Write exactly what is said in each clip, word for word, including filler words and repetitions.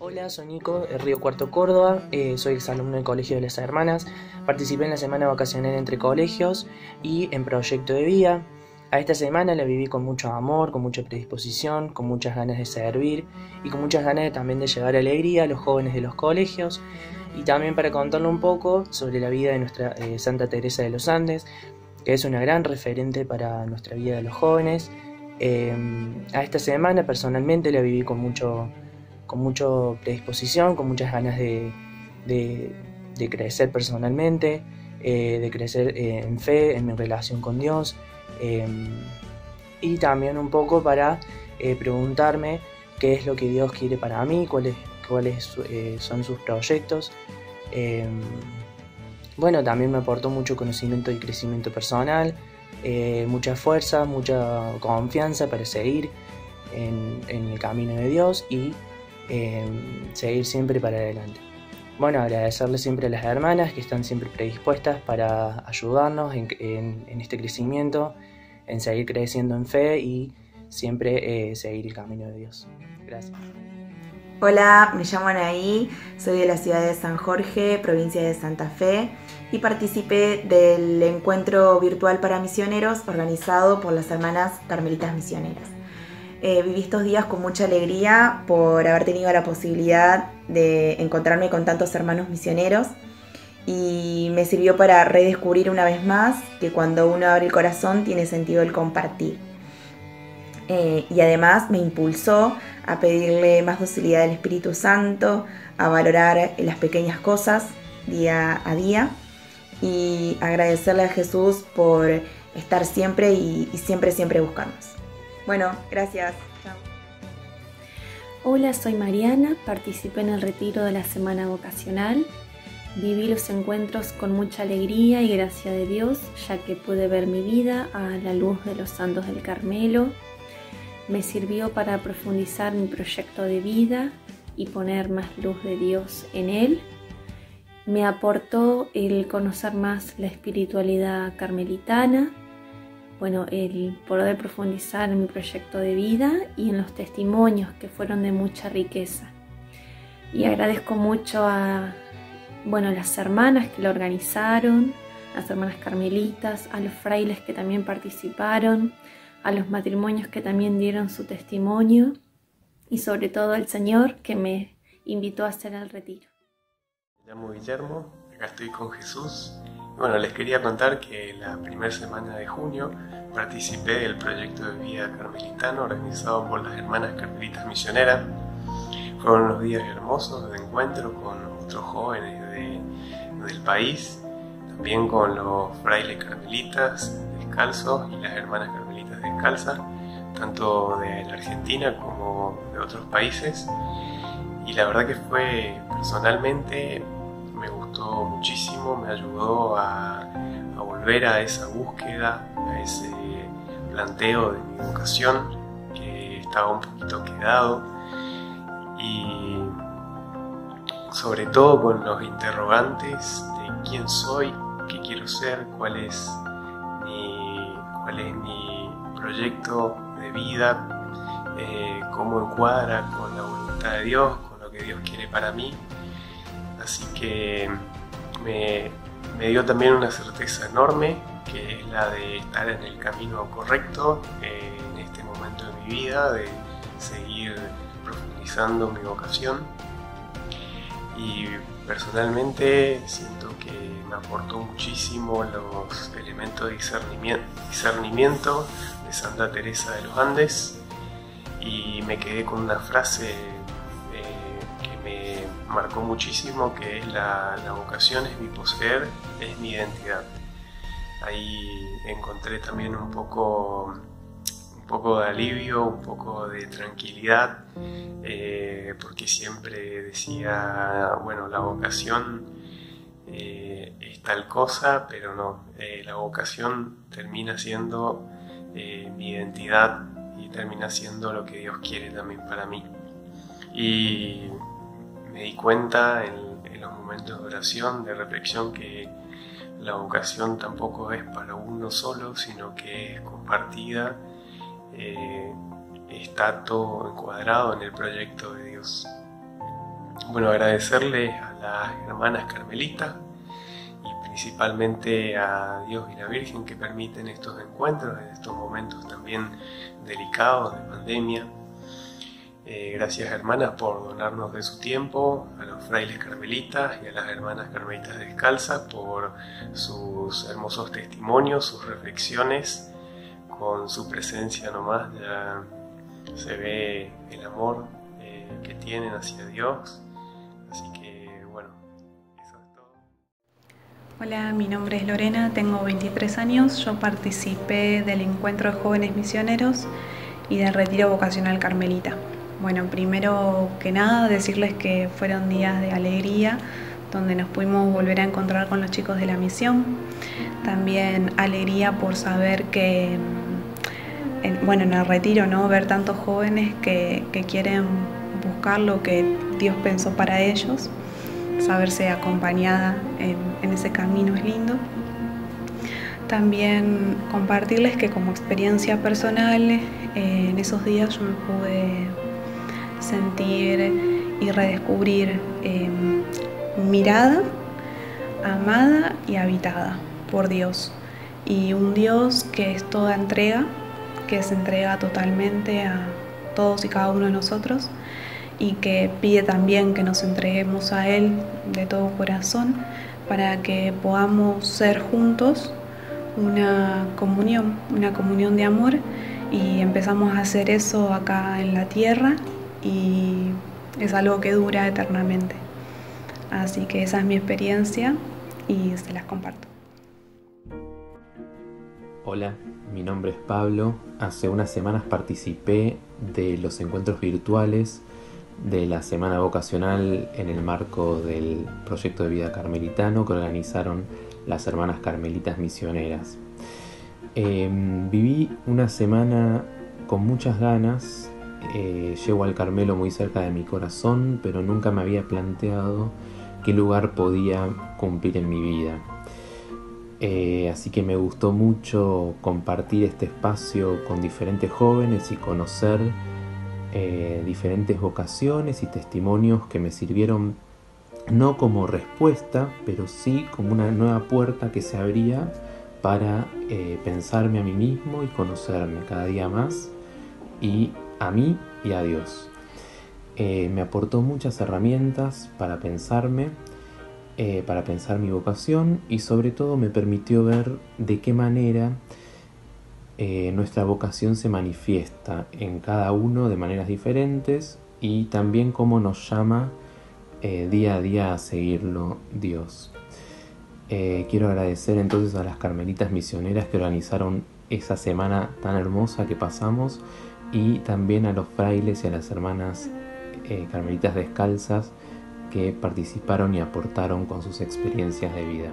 Hola, soy Nico, de Río Cuarto, Córdoba, eh, soy exalumno del Colegio de las Hermanas, participé en la semana vacacional entre colegios y en Proyecto de Vida. A esta semana la viví con mucho amor, con mucha predisposición, con muchas ganas de servir y con muchas ganas de, también de llevar alegría a los jóvenes de los colegios, y también para contarle un poco sobre la vida de nuestra eh, Santa Teresa de los Andes, que es una gran referente para nuestra vida de los jóvenes. Eh, a esta semana personalmente la viví con mucho con mucha predisposición, con muchas ganas de, de, de crecer personalmente, eh, de crecer eh, en fe, en mi relación con Dios, eh, y también un poco para eh, preguntarme qué es lo que Dios quiere para mí, cuáles, cuáles eh, son sus proyectos. Eh, bueno, también me aportó mucho conocimiento y crecimiento personal, eh, mucha fuerza, mucha confianza para seguir en, en el camino de Dios y Eh, seguir siempre para adelante. Bueno, agradecerle siempre a las hermanas que están siempre predispuestas para ayudarnos en, en, en este crecimiento, en seguir creciendo en fe y siempre eh, seguir el camino de Dios. Gracias. Hola, me llamo Anaí, soy de la ciudad de San Jorge, provincia de Santa Fe, y participé del encuentro virtual para misioneros organizado por las hermanas carmelitas misioneras. Eh, viví estos días con mucha alegría por haber tenido la posibilidad de encontrarme con tantos hermanos misioneros, y me sirvió para redescubrir una vez más que cuando uno abre el corazón tiene sentido el compartir. Eh, y además me impulsó a pedirle más docilidad al Espíritu Santo, a valorar las pequeñas cosas día a día y agradecerle a Jesús por estar siempre y, y siempre, siempre buscarnos. Bueno, gracias. Chao. Hola, soy Mariana, participé en el retiro de la semana vocacional. Viví los encuentros con mucha alegría y gracia de Dios, ya que pude ver mi vida a la luz de los santos del Carmelo. Me sirvió para profundizar mi proyecto de vida y poner más luz de Dios en él. Me aportó el conocer más la espiritualidad carmelitana, bueno, el poder profundizar en mi proyecto de vida y en los testimonios que fueron de mucha riqueza. Y agradezco mucho a, bueno, las hermanas que lo organizaron, las hermanas carmelitas, a los frailes que también participaron, a los matrimonios que también dieron su testimonio y sobre todo al Señor que me invitó a hacer el retiro. Me llamo Guillermo, acá estoy con Jesús. Bueno, les quería contar que la primera semana de junio participé del proyecto de vida carmelitano organizado por las hermanas carmelitas misioneras. Fueron unos días hermosos de encuentro con otros jóvenes de, del país, también con los frailes carmelitas descalzos y las hermanas carmelitas descalzas, tanto de la Argentina como de otros países. Y la verdad que fue, personalmente, me gustó muchísimo, me ayudó a, a volver a esa búsqueda, a ese planteo de mi vocación que estaba un poquito quedado, y sobre todo con los interrogantes de quién soy, qué quiero ser, cuál es mi, cuál es mi proyecto de vida, eh, cómo encuadra con la voluntad de Dios, con lo que Dios quiere para mí. Así que me, me dio también una certeza enorme, que es la de estar en el camino correcto eh, en este momento de mi vida, de seguir profundizando mi vocación. Y personalmente siento que me aportó muchísimo los elementos de discernimiento, discernimiento de Santa Teresa de los Andes, y me quedé con una frase marcó muchísimo, que es la, la vocación es mi poseer, es mi identidad. Ahí encontré también un poco, un poco de alivio, un poco de tranquilidad, eh, porque siempre decía, bueno, la vocación eh, es tal cosa, pero no, eh, la vocación termina siendo eh, mi identidad y termina siendo lo que Dios quiere también para mí. Y me di cuenta en, en los momentos de oración, de reflexión, que la vocación tampoco es para uno solo, sino que es compartida, eh, está todo encuadrado en el proyecto de Dios. bueno, agradecerle a las hermanas carmelitas y principalmente a Dios y la Virgen que permiten estos encuentros en estos momentos también delicados de pandemia. Eh, gracias hermanas por donarnos de su tiempo, a los frailes carmelitas y a las hermanas carmelitas descalzas por sus hermosos testimonios, sus reflexiones. Con su presencia nomás ya se ve el amor eh, que tienen hacia Dios. Así que bueno, eso es todo. Hola, mi nombre es Lorena, tengo veintitrés años, yo participé del Encuentro de Jóvenes Misioneros y del Retiro Vocacional Carmelita. Bueno, primero que nada decirles que fueron días de alegría, donde nos pudimos volver a encontrar con los chicos de la misión. También alegría por saber que, en, bueno, en el retiro, ¿no? Ver tantos jóvenes que, que quieren buscar lo que Dios pensó para ellos, saberse acompañada en, en ese camino es lindo. También compartirles que como experiencia personal, eh, en esos días yo me pude sentir y redescubrir eh, mirada, amada y habitada por Dios. Y un Dios que es toda entrega, que se entrega totalmente a todos y cada uno de nosotros y que pide también que nos entreguemos a Él de todo corazón para que podamos ser juntos una comunión, una comunión de amor, y empezamos a hacer eso acá en la tierra y es algo que dura eternamente. Así que esa es mi experiencia y se las comparto. Hola, mi nombre es Pablo. Hace unas semanas participé de los encuentros virtuales de la Semana Vocacional en el marco del proyecto de vida carmelitano que organizaron las hermanas carmelitas misioneras. Eh, viví una semana con muchas ganas. Eh, llevo al Carmelo muy cerca de mi corazón, pero nunca me había planteado qué lugar podía cumplir en mi vida. Eh, así que me gustó mucho compartir este espacio con diferentes jóvenes y conocer eh, diferentes vocaciones y testimonios que me sirvieron no como respuesta, pero sí como una nueva puerta que se abría para eh, pensarme a mí mismo y conocerme cada día más, y a mí y a Dios. Eh, me aportó muchas herramientas para pensarme, eh, para pensar mi vocación, y sobre todo me permitió ver de qué manera eh, nuestra vocación se manifiesta en cada uno de maneras diferentes, y también cómo nos llama eh, día a día a seguirlo Dios. Eh, quiero agradecer entonces a las carmelitas misioneras que organizaron esa semana tan hermosa que pasamos, y también a los frailes y a las hermanas eh, carmelitas descalzas que participaron y aportaron con sus experiencias de vida.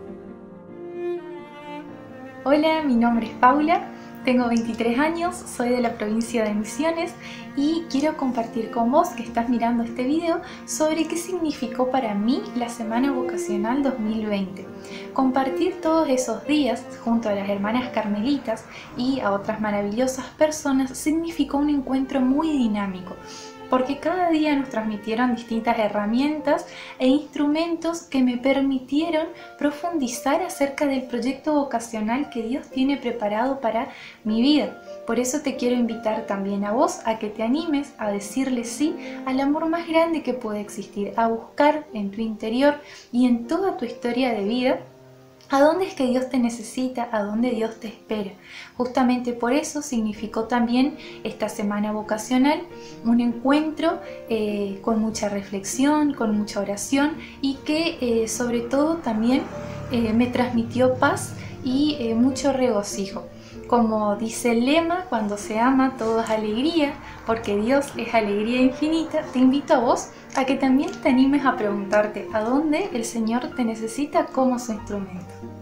Hola, mi nombre es Paula, tengo veintitrés años, soy de la provincia de Misiones y quiero compartir con vos que estás mirando este video sobre qué significó para mí la Semana Vocacional dos mil veinte. Compartir todos esos días junto a las hermanas carmelitas y a otras maravillosas personas significó un encuentro muy dinámico, porque cada día nos transmitieron distintas herramientas e instrumentos que me permitieron profundizar acerca del proyecto vocacional que Dios tiene preparado para mi vida. Por eso te quiero invitar también a vos a que te animes a decirle sí al amor más grande que puede existir, a buscar en tu interior y en toda tu historia de vida ¿a dónde es que Dios te necesita? ¿A dónde Dios te espera? Justamente por eso significó también esta semana vocacional un encuentro eh, con mucha reflexión, con mucha oración, y que eh, sobre todo también eh, me transmitió paz y eh, mucho regocijo. Como dice el lema, cuando se ama todo es alegría, porque Dios es alegría infinita. Te invito a vos a que también te animes a preguntarte a dónde el Señor te necesita como su instrumento.